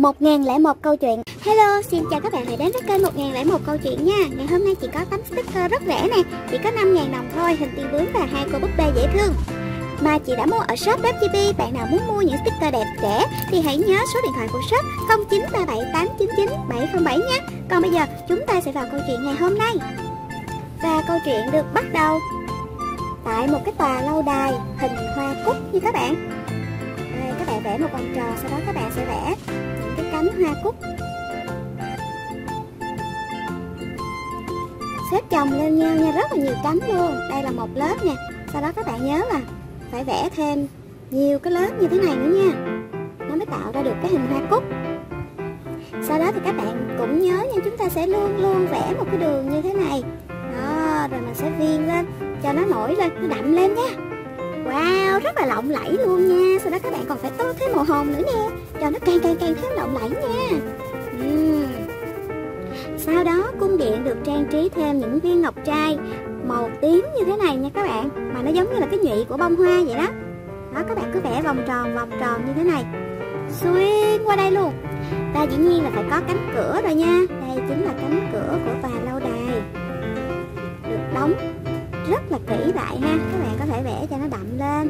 1001 câu chuyện. Hello, xin chào các bạn đã đến với kênh 1001 câu chuyện nha. Ngày hôm nay chị có tấm sticker rất rẻ nè, chỉ có 5.000 đồng thôi, hình tiên bướm và hai cô búp bê dễ thương mà chị đã mua ở shop WGP. Bạn nào muốn mua những sticker đẹp rẻ thì hãy nhớ số điện thoại của shop 0937899707 nhé. Còn bây giờ chúng ta sẽ vào câu chuyện ngày hôm nay. Và câu chuyện được bắt đầu tại một cái tòa lâu đài hình hoa cúc như các bạn. Đây, các bạn vẽ một vòng tròn, sau đó các bạn sẽ vẽ những cái cánh hoa cúc xếp chồng lên nhau nha, rất là nhiều cánh luôn. Đây là một lớp nè, sau đó các bạn nhớ là phải vẽ thêm nhiều cái lớp như thế này nữa nha, nó mới tạo ra được cái hình hoa cúc. Sau đó thì các bạn cũng nhớ nha, chúng ta sẽ luôn luôn vẽ một cái đường như thế này đó, rồi mình sẽ viền lên cho nó nổi lên, nó đậm lên nha. Wow, rất là lộng lẫy luôn nha. Sau đó các bạn còn phải tô thêm màu hồng nữa nè, cho nó càng thêm lộng lẫy nha. Sau đó cung điện được trang trí thêm những viên ngọc trai màu tím như thế này nha các bạn, mà nó giống như là cái nhụy của bông hoa vậy đó. Đó, các bạn cứ vẽ vòng tròn như thế này xuyên qua đây luôn. Ta dĩ nhiên là phải có cánh cửa rồi nha. Đây chính là cánh cửa của tòa lâu đài, được đóng rất là kỹ lại ha. Các bạn có thể vẽ cho nó đậm lên.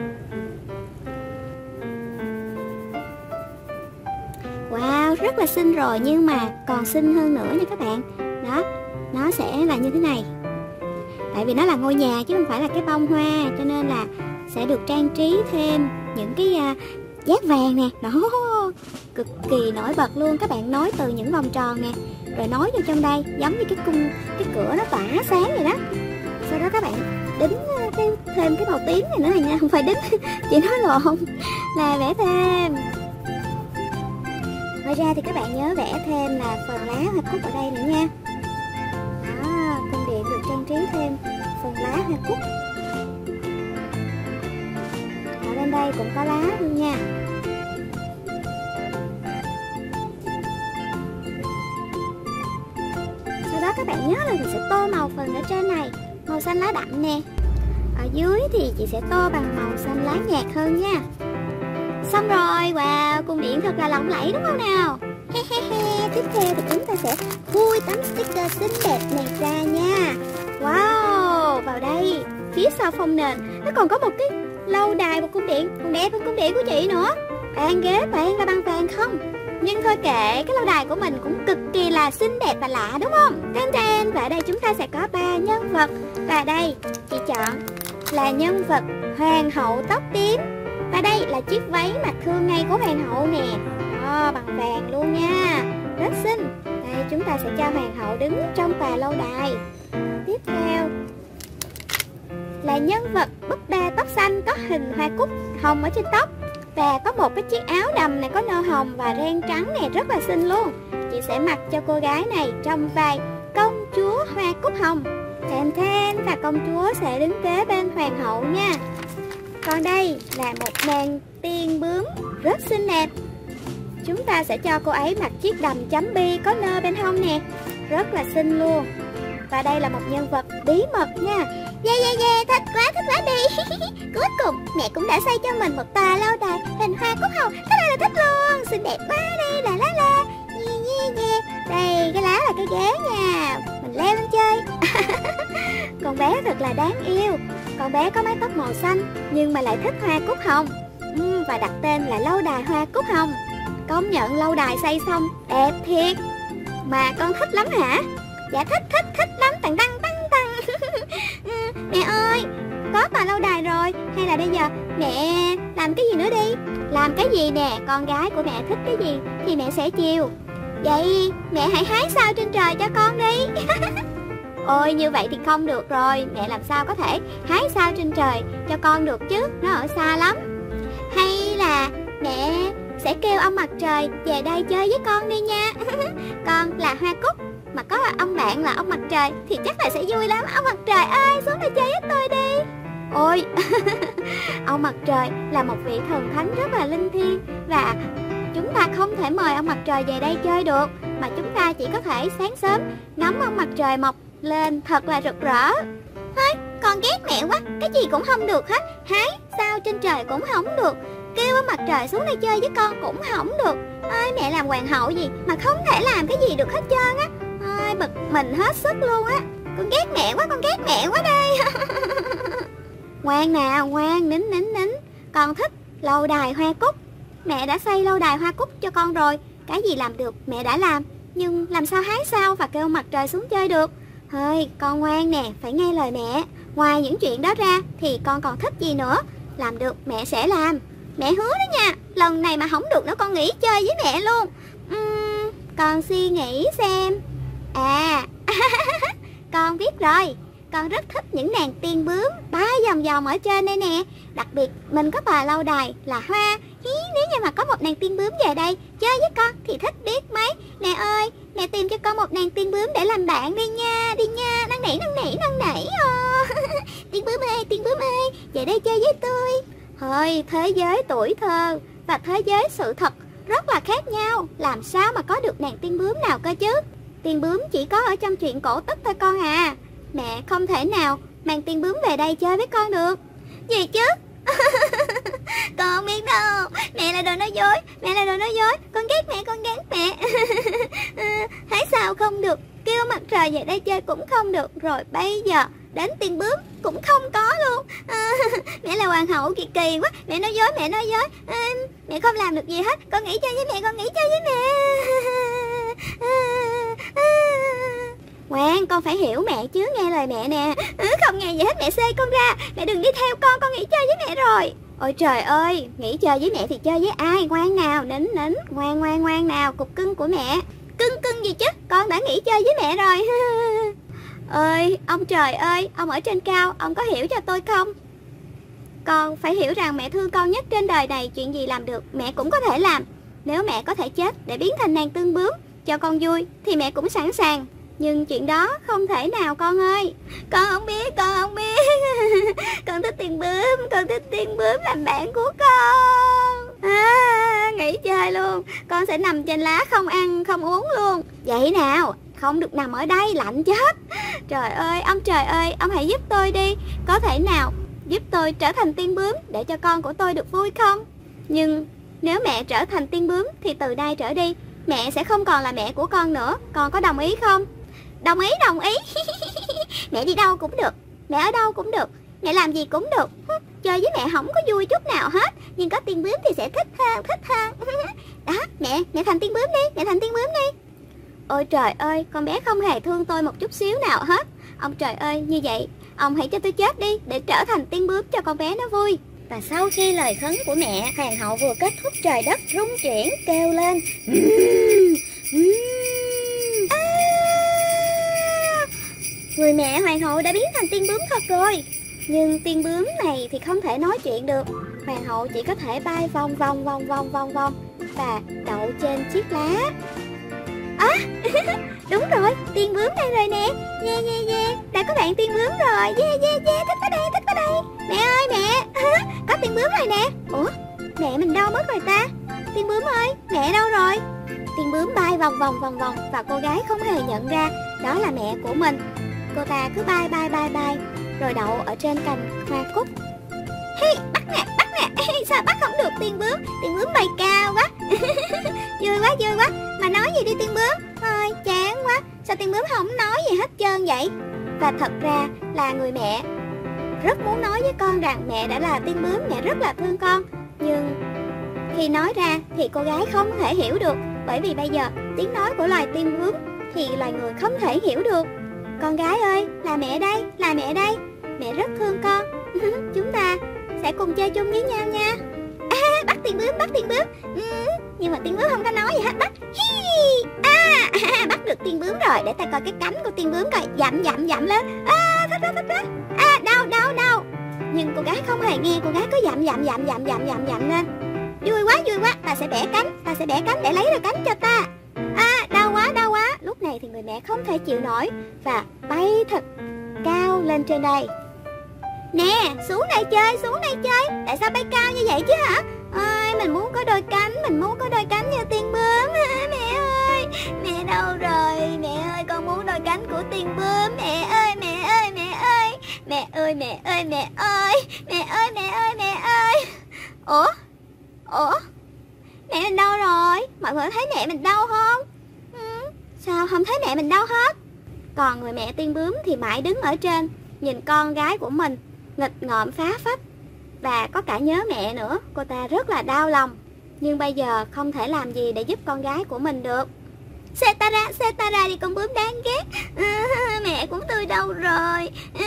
Wow, rất là xinh rồi, nhưng mà còn xinh hơn nữa nha các bạn. Đó, nó sẽ là như thế này. Tại vì nó là ngôi nhà chứ không phải là cái bông hoa, cho nên là sẽ được trang trí thêm những cái giác vàng nè. Đó, cực kỳ nổi bật luôn. Các bạn nối từ những vòng tròn nè, rồi nối vô trong đây, giống như cái cửa nó tỏa sáng vậy đó. Sau đó các bạn đính thêm cái màu tím này nữa này nha, không phải đính chị nói lộn, là vẽ thêm. Ngoài ra thì các bạn nhớ vẽ thêm là phần lá hoa cúc ở đây nữa nha. Đó, cung điện được trang trí thêm phần lá hoa cúc. Ở bên đây cũng có lá luôn nha. Sau đó các bạn nhớ là mình sẽ tô màu phần ở trên này, màu xanh lá đậm nè. Ở dưới thì chị sẽ tô bằng màu xanh lá nhạt hơn nha. Xong rồi, wow, cung điện thật là lộng lẫy đúng không nào? Tiếp theo thì chúng ta sẽ khui tấm sticker xinh đẹp này ra nha. Wow, vào đây, phía sau phông nền nó còn có một cái lâu đài, một cung điện còn đẹp hơn cung điện của chị nữa. Bàn ghế toàn là bằng vàng không. Nhưng thôi kệ, cái lâu đài của mình cũng cực kỳ là xinh đẹp và lạ đúng không? Tên và ở đây chúng ta sẽ có 3 nhân vật. Và đây chị chọn là nhân vật hoàng hậu tóc tím. Và đây là chiếc váy mà thường ngày của hoàng hậu nè. Đó, bằng vàng luôn nha, rất xinh. Đây chúng ta sẽ cho hoàng hậu đứng trong tòa lâu đài. Tiếp theo là nhân vật búp bê tóc xanh có hình hoa cúc hồng ở trên tóc. Và có một cái chiếc áo đầm này có nơ hồng và ren trắng này, rất là xinh luôn. Chị sẽ mặc cho cô gái này trong vai công chúa hoa cúc hồng. Và công chúa sẽ đứng kế bên hoàng hậu nha. Còn đây là một nàng tiên bướm rất xinh đẹp. Chúng ta sẽ cho cô ấy mặc chiếc đầm chấm bi có nơ bên hông nè, rất là xinh luôn. Và đây là một nhân vật bí mật nha. Yeah, thích quá đi. Cuối cùng mẹ cũng đã xây cho mình một tòa lâu đài hình hoa cúc hồng. Cái này là thích luôn, xinh đẹp quá đi, la. Yeah. Đây, cái lá là cái ghế nha, mình leo lên chơi. Con bé thật là đáng yêu. Con bé có mái tóc màu xanh nhưng mà lại thích hoa cúc hồng, và đặt tên là lâu đài hoa cúc hồng. Công nhận lâu đài xây xong đẹp thiệt. Mà con thích lắm hả? Dạ thích lắm, tăng. Mẹ ơi, có tòa lâu đài rồi, hay là bây giờ mẹ làm cái gì nữa đi? Làm cái gì nè, con gái của mẹ thích cái gì thì mẹ sẽ chiều. Vậy mẹ hãy hái sao trên trời cho con đi. Ôi, như vậy thì không được rồi. Mẹ làm sao có thể hái sao trên trời cho con được chứ, nó ở xa lắm. Hay là mẹ sẽ kêu ông mặt trời về đây chơi với con đi nha. Con là hoa cúc, mà có ông bạn là ông mặt trời thì chắc là sẽ vui lắm. Ông mặt trời ơi, xuống đây chơi với tôi đi. Ôi, ông mặt trời là một vị thần thánh rất là linh thiêng, và chúng ta không thể mời ông mặt trời về đây chơi được, mà chúng ta chỉ có thể sáng sớm ngắm ông mặt trời mọc lên thật là rực rỡ. Thôi, con ghét mẹ quá, cái gì cũng không được hết. Hái sao trên trời cũng không được, kêu mặt trời xuống đây chơi với con cũng không được. Ôi, mẹ làm hoàng hậu gì mà không thể làm cái gì được hết trơn á. Ôi, bực mình hết sức luôn á. Con ghét mẹ quá, con ghét mẹ quá đây. Ngoan nào, ngoan, nín. Con thích lâu đài hoa cúc. Mẹ đã xây lâu đài hoa cúc cho con rồi. Cái gì làm được mẹ đã làm. Nhưng làm sao hái sao và kêu mặt trời xuống chơi được. Thôi con ngoan nè, phải nghe lời mẹ. Ngoài những chuyện đó ra thì con còn thích gì nữa. Làm được mẹ sẽ làm. Mẹ hứa đó nha, lần này mà không được nữa con nghỉ chơi với mẹ luôn. Con suy nghĩ xem. À con biết rồi. Con rất thích những nàng tiên bướm bay vòng vòng ở trên đây nè. Đặc biệt mình có tòa lâu đài là hoa. Nếu như mà có một nàng tiên bướm về đây chơi với con thì thích biết mấy. Mẹ ơi, mẹ tìm cho con một nàng tiên bướm để làm bạn đi nha. Đi nha, năn nỉ. Tiên bướm ơi, về đây chơi với tôi. Thôi, thế giới tuổi thơ và thế giới sự thật rất là khác nhau. Làm sao mà có được nàng tiên bướm nào cơ chứ. Tiên bướm chỉ có ở trong truyện cổ tích thôi con à. Mẹ không thể nào mang tiên bướm về đây chơi với con được. Gì chứ? Con không biết đâu. Mẹ là đồ nói dối. Con ghét mẹ. Thấy sao không được. Kêu mặt trời về đây chơi cũng không được. Rồi bây giờ đến tiên bướm cũng không có luôn. Mẹ là hoàng hậu kỳ quá. Mẹ nói dối. Mẹ không làm được gì hết. Con nghỉ chơi với mẹ. Ngoan, con phải hiểu mẹ chứ, nghe lời mẹ nè. Không nghe gì hết, mẹ xê con ra. Mẹ đừng đi theo con nghỉ chơi với mẹ rồi. Ôi trời ơi, nghỉ chơi với mẹ thì chơi với ai? Ngoan nào, nín. Ngoan nào, cục cưng của mẹ. Cưng gì chứ, con đã nghỉ chơi với mẹ rồi. Ơi, ông trời ơi, ông ở trên cao, ông có hiểu cho tôi không? Con phải hiểu rằng mẹ thương con nhất trên đời này. Chuyện gì làm được, mẹ cũng có thể làm. Nếu mẹ có thể chết để biến thành nàng tiên bướm cho con vui thì mẹ cũng sẵn sàng. Nhưng chuyện đó không thể nào con ơi. Con không biết. Con thích tiên bướm làm bạn của con. Nghỉ chơi luôn. Con sẽ nằm trên lá không ăn không uống luôn. Vậy nào, không được nằm ở đây, lạnh chết. Trời ơi, ông hãy giúp tôi đi. Có thể nào giúp tôi trở thành tiên bướm để cho con của tôi được vui không? Nhưng nếu mẹ trở thành tiên bướm thì từ nay trở đi mẹ sẽ không còn là mẹ của con nữa. Con có đồng ý không? Đồng ý. Mẹ đi đâu cũng được, mẹ ở đâu cũng được, mẹ làm gì cũng được. Chơi với mẹ không có vui chút nào hết. Nhưng có tiên bướm thì sẽ thích hơn. Đó, mẹ thành tiên bướm đi. Ôi trời ơi, con bé không hề thương tôi một chút xíu nào hết. Ông trời ơi, như vậy ông hãy cho tôi chết đi để trở thành tiên bướm cho con bé nó vui. Và sau khi lời khấn của mẹ, hoàng hậu vừa kết thúc, trời đất rung chuyển kêu lên. Người mẹ hoàng hậu đã biến thành tiên bướm thật rồi. Nhưng tiên bướm này thì không thể nói chuyện được. Hoàng hậu chỉ có thể bay vòng và đậu trên chiếc lá. Đúng rồi, tiên bướm đây rồi nè. Yeah. Đã có bạn tiên bướm rồi. Yeah. Thích quá đây. Mẹ ơi mẹ. Có tiên bướm rồi nè. Ủa, mẹ mình đâu mất rồi ta? Tiên bướm ơi, mẹ đâu rồi? Tiên bướm bay vòng và cô gái không hề nhận ra đó là mẹ của mình. Cô ta cứ bay rồi đậu ở trên cành hoa cúc. Hey, bắt nè. Sao bắt không được tiên bướm bay cao quá. Vui quá. Mà nói gì đi tiên bướm? Thôi chán quá. Sao tiên bướm không nói gì hết trơn vậy? Và thật ra là người mẹ rất muốn nói với con rằng mẹ đã là tiên bướm, mẹ rất là thương con. Nhưng khi nói ra thì cô gái không thể hiểu được. Bởi vì bây giờ tiếng nói của loài tiên bướm thì loài người không thể hiểu được. Con gái ơi, là mẹ đây. Mẹ rất thương con. Chúng ta sẽ cùng chơi chung với nhau nha. Bắt tiên bướm. Nhưng mà tiên bướm không có nói gì hết. Bắt được tiên bướm rồi. Để ta coi cái cánh của tiên bướm coi. Dặm lên. Thích đó. Đâu. Nhưng cô gái không hề nghe. Cô gái cứ dặm lên. Vui quá. Ta sẽ bẻ cánh để lấy được cánh cho ta. Đau quá. Lúc này thì người mẹ không thể chịu nổi và bay thật cao lên trên đây. Nè, xuống đây chơi. Tại sao bay cao như vậy chứ hả? Ôi, mình muốn có đôi cánh như tiên bướm. Mẹ ơi, mẹ đâu rồi? Mẹ ơi, con muốn đôi cánh của tiên bướm. Mẹ ơi. Ủa, Ủa, mẹ mình đâu rồi? Mọi người thấy mẹ mình đâu không? Sao không thấy mẹ mình đâu hết? Còn người mẹ tiên bướm thì mãi đứng ở trên, nhìn con gái của mình nghịch ngợm phá phách, và có cả nhớ mẹ nữa. Cô ta rất là đau lòng, nhưng bây giờ không thể làm gì để giúp con gái của mình được. Xe ta ra đi con bướm đáng ghét. Mẹ của tôi đâu rồi?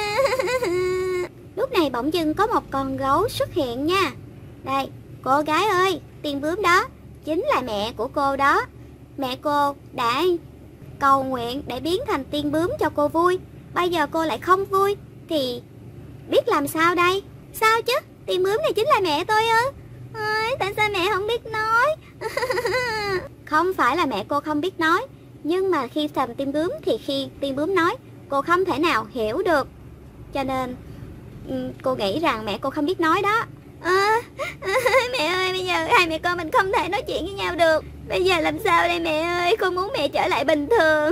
Lúc này bỗng dưng có một con gấu xuất hiện nha. Đây, cô gái ơi, tiên bướm đó chính là mẹ của cô đó. Mẹ cô đã cầu nguyện để biến thành tiên bướm cho cô vui. Bây giờ cô lại không vui thì biết làm sao đây? Sao chứ? Tiên bướm này chính là mẹ tôi ư? Tại sao mẹ không biết nói? Không phải là mẹ cô không biết nói, nhưng mà khi thành tiên bướm thì khi tiên bướm nói, cô không thể nào hiểu được. Cho nên cô nghĩ rằng mẹ cô không biết nói đó. Mẹ ơi, bây giờ hai mẹ con mình không thể nói chuyện với nhau được. Bây giờ làm sao đây mẹ ơi? Cô muốn mẹ trở lại bình thường.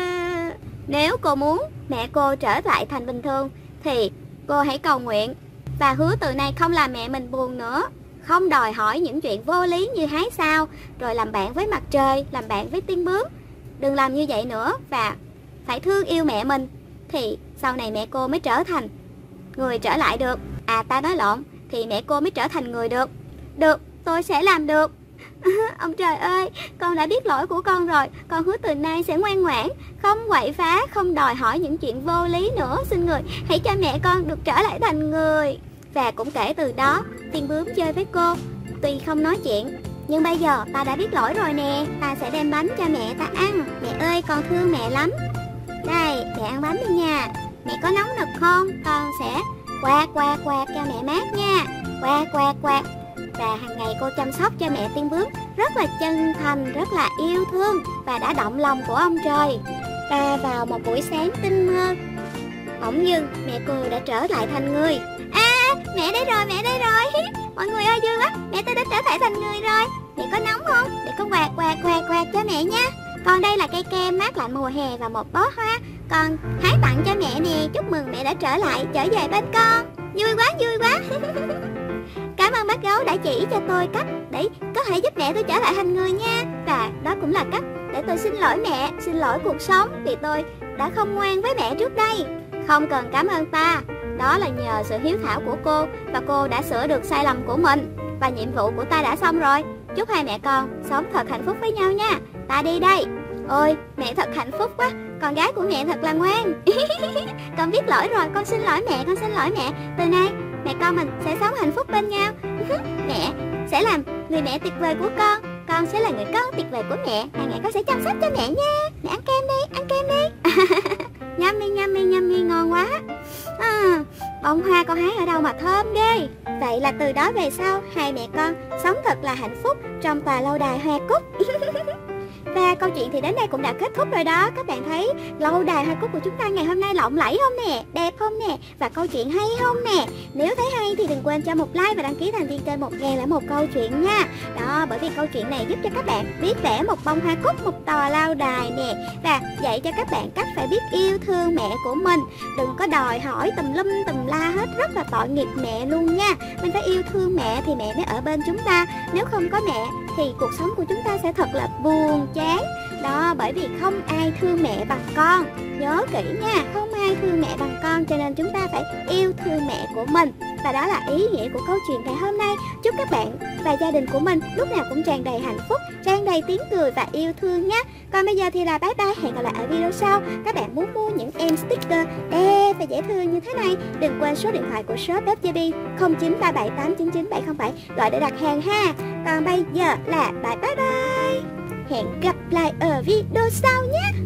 Nếu cô muốn mẹ cô trở lại thành bình thường thì cô hãy cầu nguyện và hứa từ nay không làm mẹ mình buồn nữa, không đòi hỏi những chuyện vô lý như hái sao, rồi làm bạn với mặt trời, làm bạn với tiên bướm. Đừng làm như vậy nữa, và phải thương yêu mẹ mình, thì sau này mẹ cô mới trở thành người trở lại được. Ta nói lộn, thì mẹ cô mới trở thành người được. Được, tôi sẽ làm được. Ông trời ơi, con đã biết lỗi của con rồi. Con hứa từ nay sẽ ngoan ngoãn, không quậy phá, không đòi hỏi những chuyện vô lý nữa. Xin người hãy cho mẹ con được trở lại thành người. Và cũng kể từ đó, tiên bướm chơi với cô, tuy không nói chuyện, nhưng bây giờ ta đã biết lỗi rồi nè. Ta sẽ đem bánh cho mẹ ta ăn. Mẹ ơi, con thương mẹ lắm. Đây, mẹ ăn bánh đi nha. Mẹ có nóng nực không? Con sẽ quạt cho mẹ mát nha. Quạt. Và hàng ngày cô chăm sóc cho mẹ tiên bướm rất là chân thành, rất là yêu thương và đã động lòng của ông trời. Và vào một buổi sáng tinh mơ, bỗng dưng mẹ cô đã trở lại thành người. Mẹ đây rồi. Mọi người ơi, vui quá, mẹ tôi đã trở lại thành người rồi. Mẹ có nóng không? Để con quạt cho mẹ nha. Còn đây là cây kem mát lạnh mùa hè và một bó hoa. Con hái tặng cho mẹ nè. Chúc mừng mẹ đã trở lại, trở về bên con. Vui quá. Cảm ơn bác gấu đã chỉ cho tôi cách để có thể giúp mẹ tôi trở lại thành người nha. Và đó cũng là cách để tôi xin lỗi mẹ, xin lỗi cuộc sống vì tôi đã không ngoan với mẹ trước đây. Không cần cảm ơn ta, đó là nhờ sự hiếu thảo của cô, và cô đã sửa được sai lầm của mình. Và nhiệm vụ của ta đã xong rồi. Chúc hai mẹ con sống thật hạnh phúc với nhau nha. Ta đi đây. Ôi, mẹ thật hạnh phúc quá. Con gái của mẹ thật là ngoan. Con biết lỗi rồi, con xin lỗi mẹ. Từ nay mẹ con mình sẽ sống hạnh phúc bên nhau. Mẹ sẽ làm người mẹ tuyệt vời của con sẽ là người con tuyệt vời của mẹ. Hàng ngày con sẽ chăm sóc cho mẹ nha. Mẹ ăn kem đi. Yummy, ngon quá. Bông hoa con hái ở đâu mà thơm ghê. Vậy là từ đó về sau, hai mẹ con sống thật là hạnh phúc trong tòa lâu đài hoa cúc. Và câu chuyện thì đến đây cũng đã kết thúc rồi đó. Các bạn thấy lâu đài hoa cúc của chúng ta ngày hôm nay lộng lẫy không nè, đẹp không nè, và câu chuyện hay không nè. Nếu thấy hay thì đừng quên cho một like và đăng ký thành viên kênh 1001 câu chuyện nha. Đó, bởi vì câu chuyện này giúp cho các bạn biết vẽ một bông hoa cúc, một tòa lâu đài nè, và dạy cho các bạn cách phải biết yêu thương mẹ của mình. Đừng có đòi hỏi tùm lum tùm la hết, rất là tội nghiệp mẹ luôn nha. Mình phải yêu thương mẹ thì mẹ mới ở bên chúng ta. Nếu không có mẹ thì cuộc sống của chúng ta sẽ thật là buồn chán. Đó, bởi vì không ai thương mẹ bằng con. Nhớ kỹ nha, không ai thương mẹ bằng con, cho nên chúng ta phải yêu thương mẹ của mình. Và đó là ý nghĩa của câu chuyện ngày hôm nay. Chúc các bạn và gia đình của mình lúc nào cũng tràn đầy hạnh phúc, tràn đầy tiếng cười và yêu thương nhé. Còn bây giờ thì là bye bye, hẹn gặp lại ở video sau. Các bạn muốn mua những em sticker đẹp và dễ thương như thế này, đừng quên số điện thoại của shop FJB 0937899707 gọi để đặt hàng ha. Còn bây giờ là bye bye. Hẹn gặp lại ở video sau nhé.